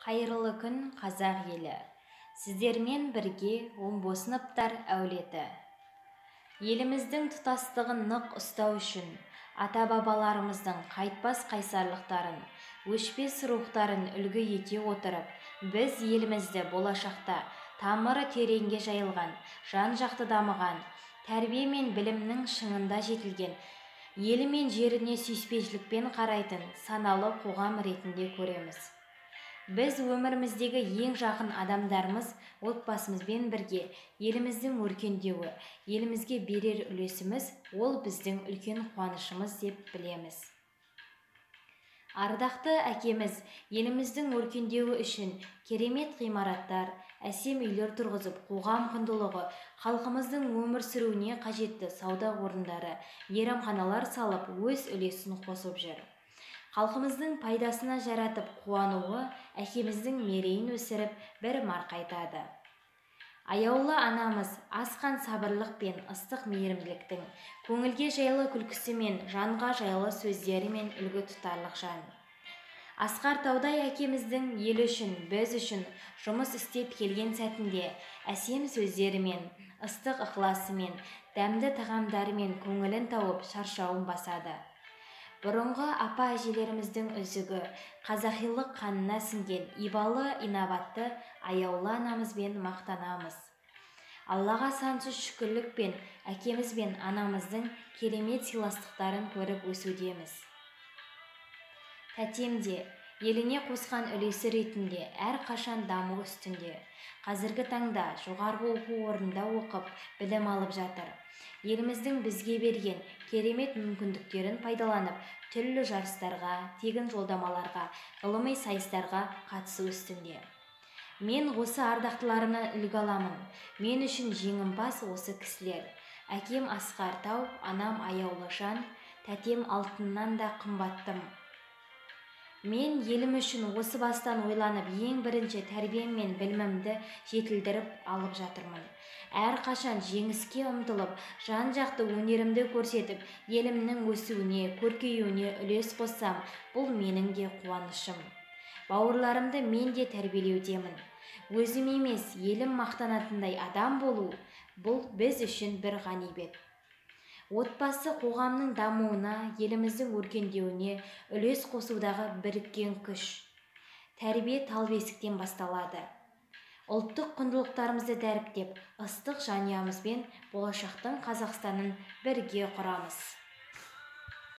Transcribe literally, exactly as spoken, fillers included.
Қайырлы күн, қазақ елі. Сіздермен бірге омбы сыныптар әулеті. Еліміздің тұтастығын нық ұстау үшін ата-бабаларымыздың қайтпас қайсарлықтарын, өшпес рухтарын үлгі ете отырып, біз елімізді болашақта тамыры тереңге жайылған, жан-жақты дамыған, тәрбие мен білімнің шыңында жетілген, елі мен жеріне сүйіспеншілікпен қарайтын саналы қоғам ретінде көреміз. Біз өміріміздегі ең жақын адамдарымыз отбасымызбен бірге еліміздің өркендеуі, елімізге берер үлесіміз ол біздің үлкен қуанышымыз деп білеміз. Ардақты әкеміз еліміздің өркендеуі үшін керемет ғимараттар, әсем үйлер тұрғызып, қоғам құндылығы, халқымыздың өмір сүруіне қажетті сауда орындары, мейрамханалар салып, өз үлесін қосып жүр. Халқымыздың пайдасына жаратып қуануы әкеміздің мерейін өсіріп бір марқайтады. Аяулы анамыз асқан сабырлық пен ыстық мейірімділіктің, көңілге жайлы күлкісі мен жанға жайлы сөздері мен үлгі тұтарлық жан. Асқар Таудай әкеміздің ел үшін, біз үшін жұмыс істеп келген сәтінде әсем сөздерімен, ыстық ықыласымен, дәмді тағамдарымен көңілін тауып шаршауын басады. Бұрынғы апа-әжелеріміздің үзігі, қазақилық қанына сіңген ибалы, инабатты, аяулы анамызбен мақтанамыз. Аллаға сансыз шүкірлік пен әкеміз бен анамыздың керемет сыйластықтарын көріп өсудеміз. Тәтем де еліне қосқан үлесі ретінде әр қашан даму үстінде. Қазіргі таңда жоғарғы оқу орнында оқып, білім алып жатыр. Еліміздің бізге берген керемет мүмкіндіктерін пайдаланып, түрлі жарыстарға, тегін жолдамаларға, ғылыми сайыстарға қатысу үстінде. Мен осы ардақтыларымнан үлгі аламын. Мен үшін жеңімпаз осы кісілер. Әкем Асқар Тау, анам аяулы жан, тәтем алтыннан да қымбаттым. Мен елім үшін осы бастан ойланып, ең бірінші тәрбием мен білімімді жетілдіріп алып жатырмын. Әр қашан жеңіске ұмтылып, жан-жақты өнерімді көрсетіп, елімнің өсуіне, көркеюіне үлес қоссам, бұл менің де қуанышым. Бауырларымды мен де тәрбиелеудемін. Өзім емес, елім мақтанатындай адам болу, бұл біз үшін бір ғанибет. Отбасы қоғамның дамуына, еліміздің өркендеуіне үлес қосудағы біріккен күш. Тәрбие тал бесіктен басталады. Ұлттық құндылықтарымызды дәріптеп, ыстық жанұямызбен болашақтың Қазақстанын бірге құрамыз.